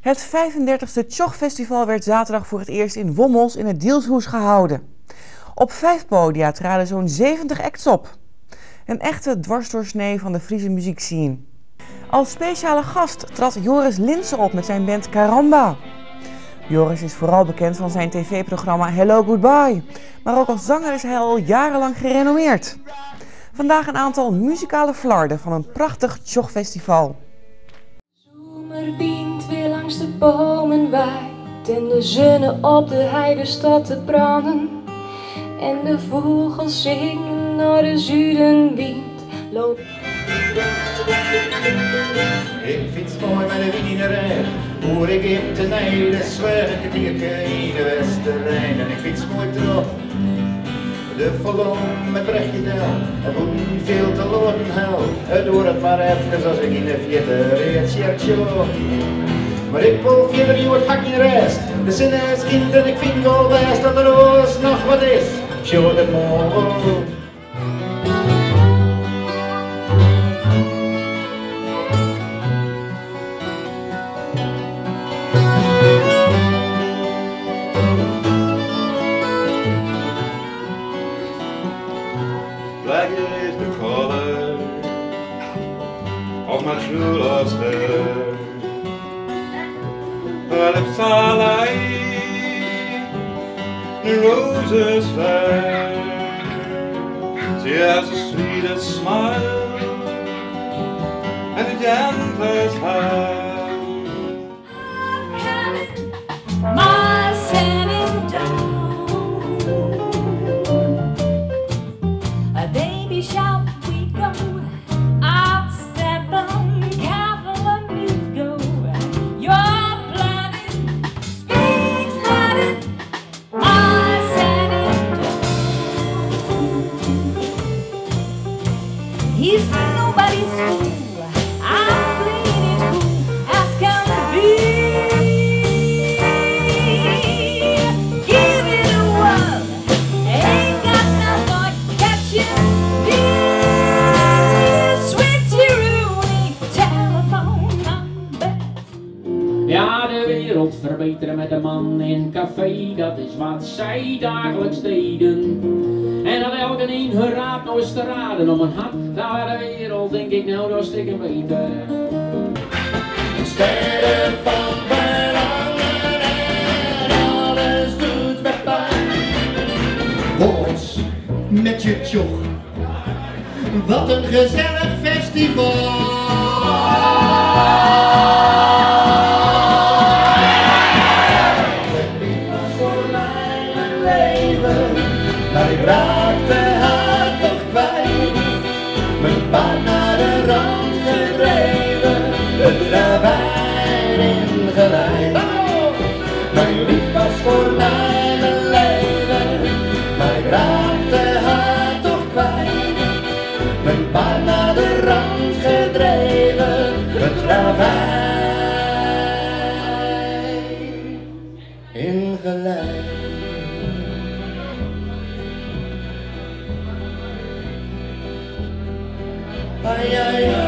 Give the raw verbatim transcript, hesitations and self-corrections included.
Het vijfendertigste Tjoch-festival werd zaterdag voor het eerst in Wommels in het Dielshoes gehouden. Op vijf podia traden zo'n zeventig acts op. Een echte dwarsdoorsnee van de Friese muziekscene. Als speciale gast trad Joris Linssen op met zijn band Caramba. Joris is vooral bekend van zijn tv-programma Hello Goodbye, maar ook als zanger is hij al jarenlang gerenommeerd. Vandaag een aantal muzikale flarden van een prachtig Tjoch-festival. Zomerwind weer langs de bomen waait en de zonne op de heide staat te branden. En de vogels zingen naar de zuidenwind loopt. Ik fiets mooi met de wienerij, hoor ik in de neide zwerken dierke in de Westerrijn. En ik fiets mooi terug, de vollon met Brechtje Del. Het moet niet veel te lopen hel, het doe het maar even als ik in de vierde reed tjertje. Maar ik wil verder niet wat hak in rest. De zin is kind en ik vind al best dat er oors nog wat is. Show het mooi. Black is the color of my true love's hair. Her lips are like the roses fair. She has the sweetest smile and the gentlest hand. My setting down, a baby shall we go, out seven Cavaliers go. Your planet speaks Latin, my setting down. He's nobody's fool, I'm playing it cool as can be. Ja, de wereld verbeteren met een man in een café, dat is wat zij dagelijks deden. En dat elke een hun raad nou eens te raden om een hart, naar de wereld denk ik nou dat stikken beter. Sterren van belangen en alles doet met pijn. Wommels met je tjoch, wat een gezellig festival. Maar ik raakte haar toch kwijt, mijn paard naar de rand gedreven, het ravijn ingeleid. Mijn lief was voor mij mijn leven, maar ik raakte haar toch kwijt, mijn paard naar de rand gedreven, het ravijn ingeleid. Ay, ay, ay.